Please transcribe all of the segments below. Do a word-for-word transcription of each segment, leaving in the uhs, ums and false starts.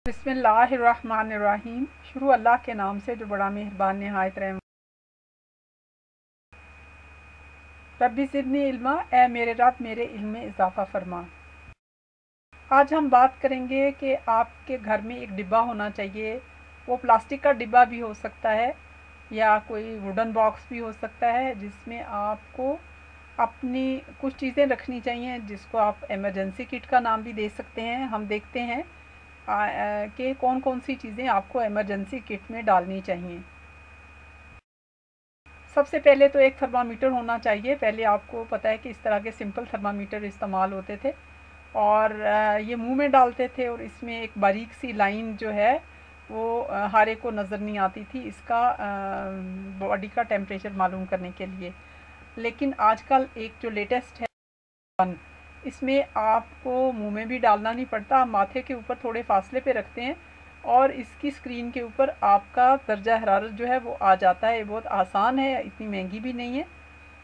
बिस्मिल्लाहिर्रहमानिर्रहीम। शुरू अल्लाह के नाम से जो बड़ा मेहरबान निहायत रहम। रब्बी ज़िदनी इल्मा, ए मेरे रब मेरे इल्म में इजाफ़ा फरमा। आज हम बात करेंगे कि आपके घर में एक डिब्बा होना चाहिए। वो प्लास्टिक का डिब्बा भी हो सकता है या कोई वुडन बॉक्स भी हो सकता है, जिसमें आपको अपनी कुछ चीज़ें रखनी चाहिए, जिसको आप एमरजेंसी किट का नाम भी दे सकते हैं। हम देखते हैं कि कौन कौन सी चीज़ें आपको एमरजेंसी किट में डालनी चाहिए। सबसे पहले तो एक थर्मामीटर होना चाहिए। पहले आपको पता है कि इस तरह के सिंपल थर्मामीटर इस्तेमाल होते थे और ये मुंह में डालते थे और इसमें एक बारीक सी लाइन जो है वो हर एक को नज़र नहीं आती थी, इसका बॉडी का टेम्परेचर मालूम करने के लिए। लेकिन आजकल एक जो लेटेस्ट है, इसमें आपको मुंह में भी डालना नहीं पड़ता। आप माथे के ऊपर थोड़े फासले पे रखते हैं और इसकी स्क्रीन के ऊपर आपका दर्जा हरारत जो है वो आ जाता है। ये बहुत आसान है, इतनी महंगी भी नहीं है।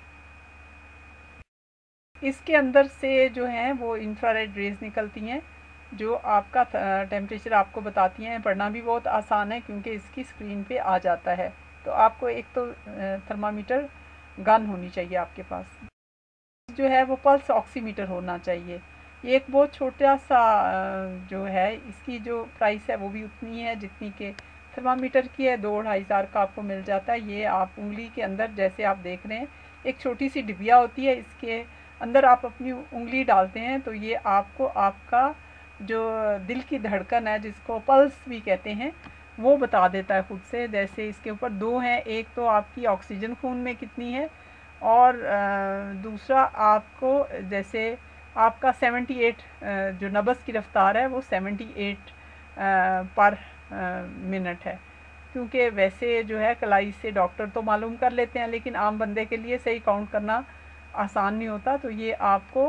इसके अंदर से जो है वो इंफ्रारेड रेज निकलती हैं जो आपका टेम्परेचर आपको बताती हैं। पढ़ना भी बहुत आसान है क्योंकि इसकी स्क्रीन पे आ जाता है। तो आपको एक तो थर्मामीटर गन होनी चाहिए आपके पास, जो है वो पल्स ऑक्सीमीटर होना चाहिए। ये एक बहुत छोटा सा जो है, इसकी जो प्राइस है वो भी उतनी है जितनी के थर्मामीटर की है। दो ढाई हज़ार का आपको मिल जाता है। ये आप उंगली के अंदर, जैसे आप देख रहे हैं, एक छोटी सी डिबिया होती है, इसके अंदर आप अपनी उंगली डालते हैं तो ये आपको आपका जो दिल की धड़कन है, जिसको पल्स भी कहते हैं, वो बता देता है खुद से। जैसे इसके ऊपर दो हैं, एक तो आपकी ऑक्सीजन खून में कितनी है और दूसरा आपको जैसे आपका अठहत्तर जो नब्ज़ की रफ़्तार है वो अठहत्तर पर मिनट है। क्योंकि वैसे जो है कलाई से डॉक्टर तो मालूम कर लेते हैं, लेकिन आम बंदे के लिए सही काउंट करना आसान नहीं होता। तो ये आपको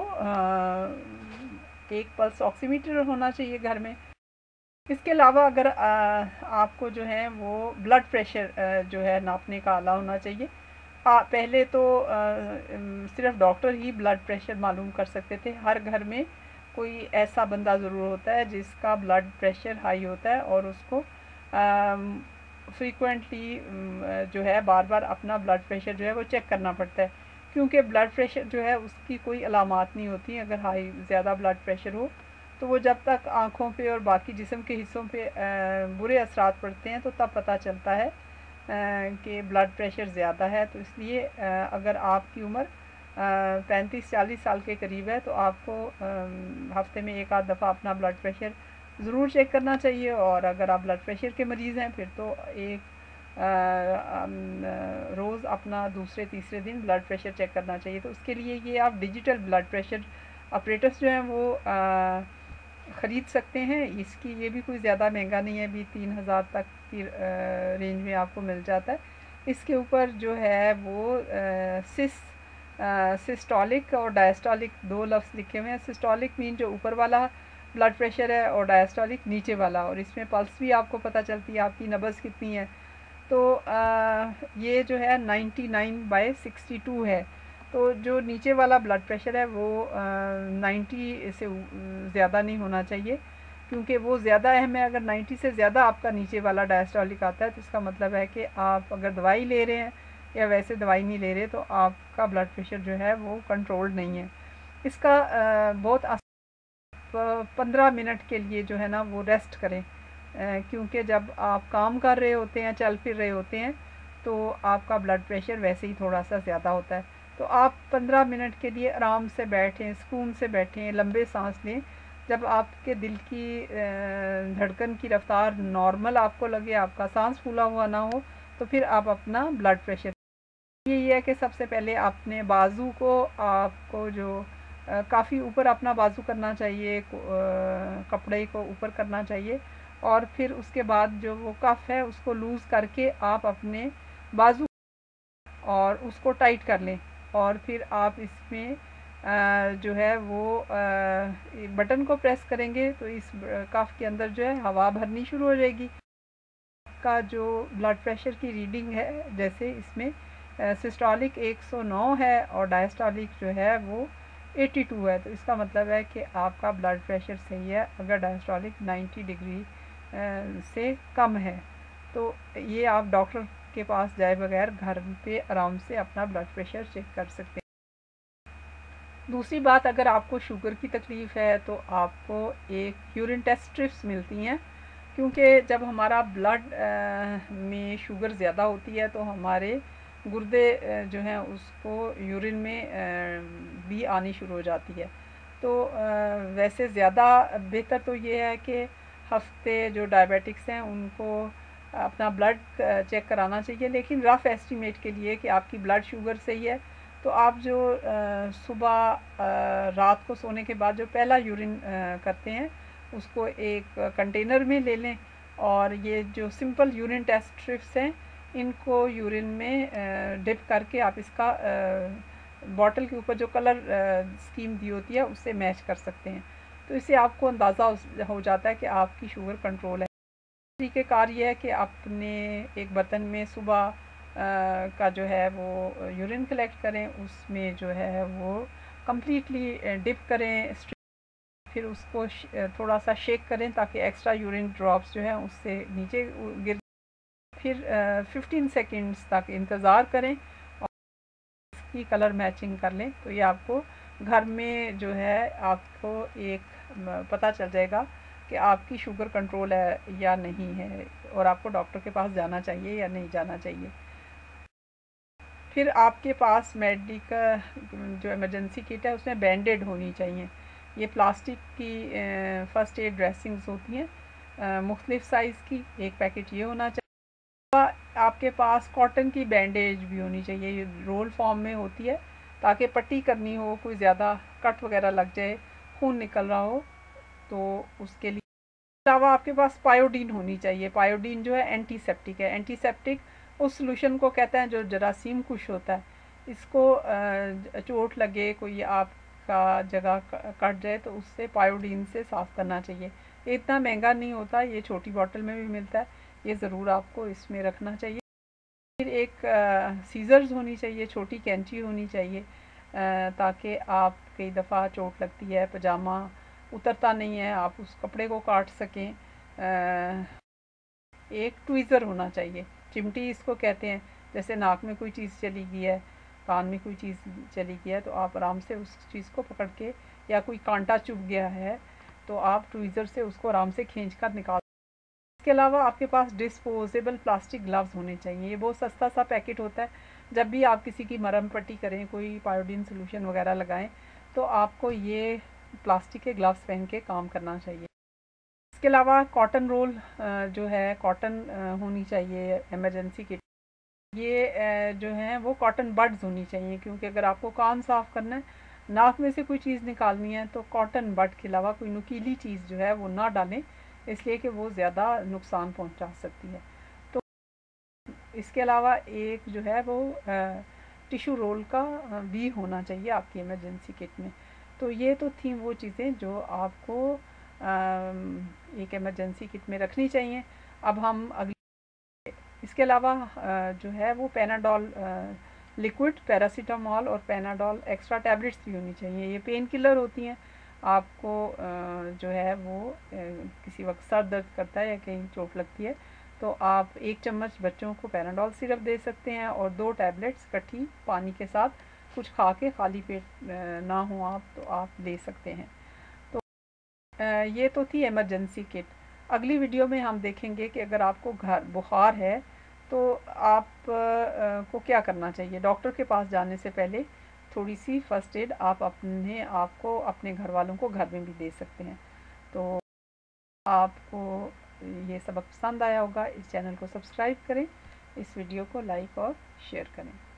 एक पल्स ऑक्सीमीटर होना चाहिए घर में। इसके अलावा अगर आपको जो है वो ब्लड प्रेशर जो है नापने का आला होना चाहिए। आ, पहले तो आ, सिर्फ डॉक्टर ही ब्लड प्रेशर मालूम कर सकते थे। हर घर में कोई ऐसा बंदा ज़रूर होता है जिसका ब्लड प्रेशर हाई होता है और उसको फ्रीक्वेंटली जो है बार बार अपना ब्लड प्रेशर जो है वो चेक करना पड़ता है। क्योंकि ब्लड प्रेशर जो है उसकी कोई अलामात नहीं होती। अगर हाई ज़्यादा ब्लड प्रेशर हो तो वो जब तक आँखों पे और बाकी जिस्म के हिस्सों पे बुरे असरात पड़ते हैं तो तब पता चलता है कि ब्लड प्रेशर ज़्यादा है। तो इसलिए अगर आपकी उम्र पैंतीस चालीस साल के करीब है तो आपको हफ्ते में एक आध दफ़ा अपना ब्लड प्रेशर ज़रूर चेक करना चाहिए। और अगर आप ब्लड प्रेशर के मरीज़ हैं फिर तो एक रोज़ अपना दूसरे तीसरे दिन ब्लड प्रेशर चेक करना चाहिए। तो उसके लिए ये आप डिजिटल ब्लड प्रेशर ऑपरेटर्स जो हैं वो आ, ख़रीद सकते हैं। इसकी ये भी कोई ज़्यादा महंगा नहीं है, भी तीन हज़ार तक की रेंज में आपको मिल जाता है। इसके ऊपर जो है वो आ, सिस आ, सिस्टोलिक और डायस्टोलिक दो लफ्ज़ लिखे हुए हैं। सिस्टोलिक मीन जो ऊपर वाला ब्लड प्रेशर है और डायस्टोलिक नीचे वाला, और इसमें पल्स भी आपको पता चलती है आपकी नब्ज़ कितनी है। तो आ, ये जो है ninety nine by sixty two है। तो जो नीचे वाला ब्लड प्रेशर है वो नाइन्टी से ज़्यादा नहीं होना चाहिए, क्योंकि वो ज़्यादा अहम है। अगर नाइन्टी से ज़्यादा आपका नीचे वाला डायस्टोलिक आता है तो इसका मतलब है कि आप अगर दवाई ले रहे हैं या वैसे दवाई नहीं ले रहे तो आपका ब्लड प्रेशर जो है वो कंट्रोल्ड नहीं है। इसका आ, बहुत पंद्रह मिनट के लिए जो है ना वो रेस्ट करें, क्योंकि जब आप काम कर रहे होते हैं, चल फिर रहे होते हैं, तो आपका ब्लड प्रेशर वैसे ही थोड़ा सा ज़्यादा होता है। तो आप पंद्रह मिनट के लिए आराम से बैठें, सुकून से बैठें, लंबे सांस लें। जब आपके दिल की धड़कन की रफ़्तार नॉर्मल आपको लगे, आपका सांस फूला हुआ ना हो, तो फिर आप अपना ब्लड प्रेशर, ये है कि सबसे पहले अपने बाजू को आपको जो काफ़ी ऊपर अपना बाजू करना चाहिए, कपड़े को ऊपर करना चाहिए, और फिर उसके बाद जो वो कफ है उसको लूज़ करके आप अपने बाजू और उसको टाइट कर लें। और फिर आप इसमें जो है वो बटन को प्रेस करेंगे तो इस कफ के अंदर जो है हवा भरनी शुरू हो जाएगी। का जो ब्लड प्रेशर की रीडिंग है, जैसे इसमें सिस्टोलिक एक सौ नौ है और डायस्टोलिक जो है वो बयासी है, तो इसका मतलब है कि आपका ब्लड प्रेशर सही है। अगर डायस्टोलिक नब्बे डिग्री से कम है। तो ये आप डॉक्टर के पास जाए बगैर घर पे आराम से अपना ब्लड प्रेशर चेक कर सकते हैं। दूसरी बात, अगर आपको शुगर की तकलीफ़ है तो आपको एक यूरिन टेस्ट स्ट्रिप्स मिलती हैं, क्योंकि जब हमारा ब्लड में शुगर ज़्यादा होती है तो हमारे गुर्दे जो हैं उसको यूरिन में भी आनी शुरू हो जाती है। तो वैसे ज़्यादा बेहतर तो ये है कि हफ्ते जो डायबिटिक्स हैं उनको अपना ब्लड चेक कराना चाहिए, लेकिन रफ़ एस्टीमेट के लिए कि आपकी ब्लड शुगर सही है तो आप जो सुबह रात को सोने के बाद जो पहला यूरिन करते हैं उसको एक कंटेनर में ले लें, और ये जो सिंपल यूरिन टेस्ट स्ट्रिप्स हैं इनको यूरिन में डिप करके आप इसका बॉटल के ऊपर जो कलर स्कीम दी होती है उससे मैच कर सकते हैं। तो इससे आपको अंदाज़ा हो जाता है कि आपकी शुगर कंट्रोल है। तरीक़ेकार ये है कि अपने एक बर्तन में सुबह का जो है वो यूरिन कलेक्ट करें, उसमें जो है वो कम्प्लीटली डिप करें, फिर उसको थोड़ा सा शेक करें ताकि एक्स्ट्रा यूरिन ड्रॉप्स जो है उससे नीचे गिर, फिर फिफ्टीन सेकेंड्स तक इंतज़ार करें और इसकी कलर मैचिंग कर लें। तो ये आपको घर में जो है आपको एक पता चल जाएगा कि आपकी शुगर कंट्रोल है या नहीं है, और आपको डॉक्टर के पास जाना चाहिए या नहीं जाना चाहिए। फिर आपके पास मेडिकल जो इमरजेंसी किट है उसमें बैंडेड होनी चाहिए। ये प्लास्टिक की फ़र्स्ट एड ड्रेसिंग्स होती हैं मुख्तलिफ़ साइज़ की, एक पैकेट ये होना चाहिए। आपके पास कॉटन की बैंडेज भी होनी चाहिए, ये रोल फॉर्म में होती है ताकि पट्टी करनी हो, कोई ज़्यादा कट वगैरह लग जाए, खून निकल रहा हो तो उसके लिए। अलावा आपके पास पायोडीन होनी चाहिए। पायोडीन जो है एंटीसेप्टिक है। एंटीसेप्टिक उस सॉल्यूशन को कहते हैं जो जरासीम कुश होता है। इसको चोट लगे, कोई आपका जगह कट जाए तो उससे पायोडीन से साफ़ करना चाहिए। ये इतना महंगा नहीं होता, ये छोटी बोतल में भी मिलता है, ये ज़रूर आपको इसमें रखना चाहिए। फिर एक सीज़र्स होनी चाहिए, छोटी कैंची होनी चाहिए ताकि आप कई दफ़ा चोट लगती है, पजामा उतरता नहीं है, आप उस कपड़े को काट सकें। एक ट्वीज़र होना चाहिए, चिमटी इसको कहते हैं। जैसे नाक में कोई चीज़ चली गई है, कान में कोई चीज़ चली गई है तो आप आराम से उस चीज़ को पकड़ के, या कोई कांटा चुभ गया है तो आप ट्वीज़र से उसको आराम से खींच कर निकाल। इसके अलावा आपके पास डिस्पोजेबल प्लास्टिक ग्लव्स होने चाहिए। ये बहुत सस्ता सा पैकेट होता है। जब भी आप किसी की मरहम पट्टी करें, कोई पायोडीन सोल्यूशन वगैरह लगाएं तो आपको ये प्लास्टिक के ग्लव्स पहन के काम करना चाहिए। इसके अलावा कॉटन रोल जो है कॉटन होनी चाहिए इमरजेंसी किट। ये जो है वो कॉटन बड्स होनी चाहिए, क्योंकि अगर आपको कान साफ़ करना है, नाक में से कोई चीज़ निकालनी है तो कॉटन बड के अलावा कोई नुकीली चीज़ जो है वो ना डालें, इसलिए कि वो ज़्यादा नुकसान पहुंचा सकती है। तो इसके अलावा एक जो है वो टिशू रोल का भी होना चाहिए आपकी इमरजेंसी किट में। तो ये तो थी वो चीज़ें जो आपको एक इमरजेंसी किट में रखनी चाहिए। अब हम अगली, इसके अलावा जो है वो पैनाडोल लिक्विड, पैरासीटामोल और पैनाडोल एक्स्ट्रा टैबलेट्स भी होनी चाहिए। ये पेन किलर होती हैं। आपको जो है वो किसी वक्त सर दर्द करता है या कहीं चोट लगती है तो आप एक चम्मच बच्चों को पैनाडोल सिरप दे सकते हैं, और दो टैबलेट्स इकट्ठी पानी के साथ कुछ खा के, खाली पेट ना हो आप तो आप ले सकते हैं। तो ये तो थी इमरजेंसी किट। अगली वीडियो में हम देखेंगे कि अगर आपको घर बुखार है तो आप को क्या करना चाहिए। डॉक्टर के पास जाने से पहले थोड़ी सी फ़र्स्ट एड आप अपने आप को, अपने घर वालों को घर में भी दे सकते हैं। तो आपको ये सबक पसंद आया होगा। इस चैनल को सब्सक्राइब करें, इस वीडियो को लाइक और शेयर करें।